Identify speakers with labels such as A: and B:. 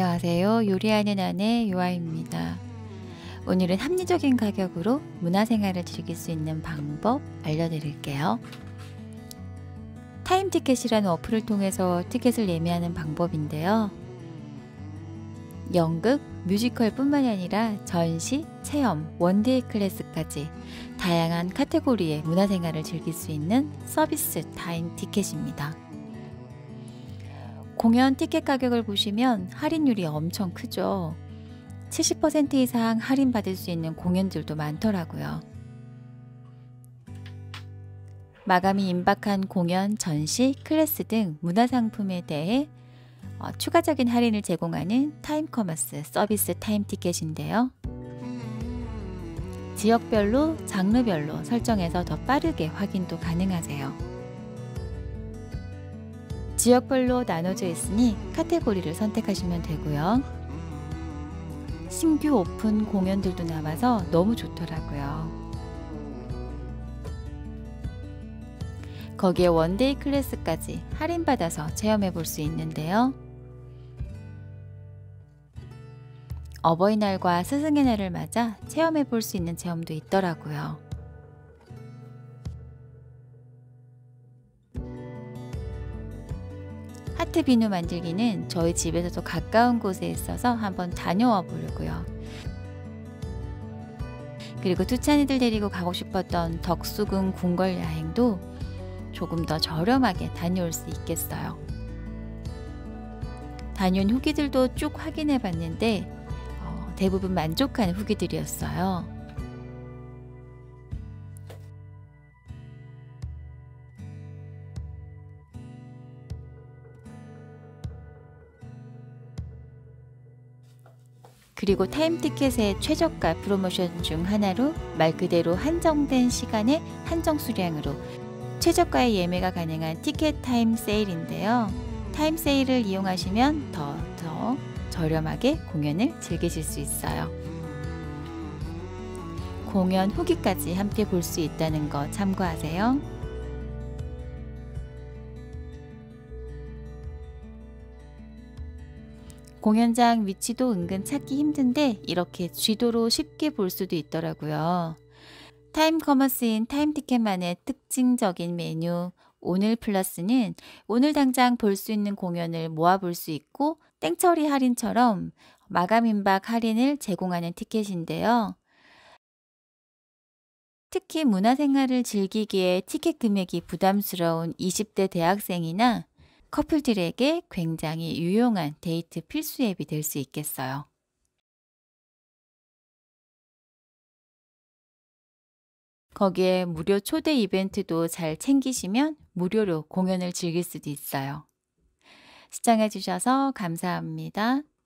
A: 안녕하세요. 요리하는 아내 요아입니다. 오늘은 합리적인 가격으로 문화생활을 즐길 수 있는 방법 알려드릴게요. 타임티켓이라는 어플을 통해서 티켓을 예매하는 방법인데요. 연극, 뮤지컬 뿐만이 아니라 전시, 체험, 원데이 클래스까지 다양한 카테고리의 문화생활을 즐길 수 있는 서비스 타임 티켓입니다. 공연 티켓 가격을 보시면 할인율이 엄청 크죠. 70% 이상 할인받을 수 있는 공연들도 많더라고요. 마감이 임박한 공연, 전시, 클래스 등 문화상품에 대해 추가적인 할인을 제공하는 타임커머스 서비스 타임 티켓인데요. 지역별로, 장르별로 설정해서 더 빠르게 확인도 가능하세요. 지역별로 나눠져 있으니 카테고리를 선택하시면 되고요. 신규 오픈 공연들도 나와서 너무 좋더라고요. 거기에 원데이 클래스까지 할인받아서 체험해 볼 수 있는데요. 어버이날과 스승의 날을 맞아 체험해 볼 수 있는 체험도 있더라고요. 하트 비누 만들기는 저희 집에서도 가까운 곳에 있어서 한번 다녀와 보려고요. 그리고 투찬이들 데리고 가고 싶었던 덕수궁 궁궐 야행도 조금 더 저렴하게 다녀올 수 있겠어요. 다녀온 후기들도 쭉 확인해 봤는데 대부분 만족하는 후기들이었어요. 그리고 타임티켓의 최저가 프로모션 중 하나로 말 그대로 한정된 시간에 한정 수량으로 최저가의 예매가 가능한 티켓 타임 세일인데요. 타임 세일을 이용하시면 더 저렴하게 공연을 즐기실 수 있어요. 공연 후기까지 함께 볼 수 있다는 거 참고하세요. 공연장 위치도 은근 찾기 힘든데 이렇게 쥐도로 쉽게 볼 수도 있더라고요. 타임커머스인 타임티켓만의 특징적인 메뉴 오늘 플러스는 오늘 당장 볼 수 있는 공연을 모아볼 수 있고 땡처리 할인처럼 마감 임박 할인을 제공하는 티켓인데요. 특히 문화생활을 즐기기에 티켓 금액이 부담스러운 20대 대학생이나 커플들에게 굉장히 유용한 데이트 필수 앱이 될 수 있겠어요. 거기에 무료 초대 이벤트도 잘 챙기시면 무료로 공연을 즐길 수도 있어요. 시청해 주셔서 감사합니다.